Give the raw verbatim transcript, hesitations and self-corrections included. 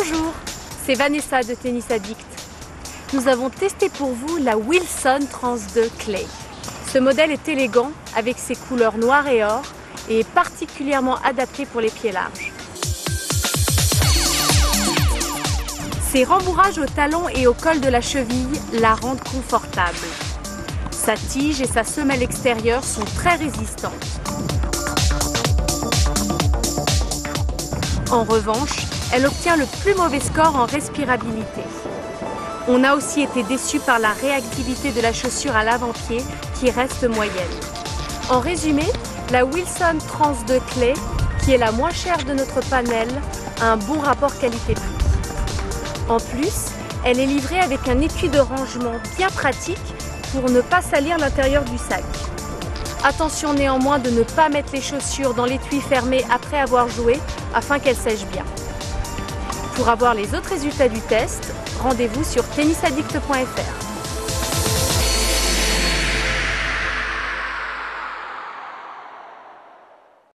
Bonjour, c'est Vanessa de Tennis Addict. Nous avons testé pour vous la Wilson Trans deux Clay. Ce modèle est élégant avec ses couleurs noir et or et est particulièrement adapté pour les pieds larges. Ses rembourrages au talon et au col de la cheville la rendent confortable. Sa tige et sa semelle extérieure sont très résistantes. En revanche, elle obtient le plus mauvais score en respirabilité. On a aussi été déçu par la réactivité de la chaussure à l'avant-pied qui reste moyenne. En résumé, la Wilson Trans deux Clay, qui est la moins chère de notre panel, a un bon rapport qualité-prix. En plus, elle est livrée avec un étui de rangement bien pratique pour ne pas salir l'intérieur du sac. Attention néanmoins de ne pas mettre les chaussures dans l'étui fermé après avoir joué afin qu'elles sèchent bien. Pour avoir les autres résultats du test, rendez-vous sur tennis addict point F R.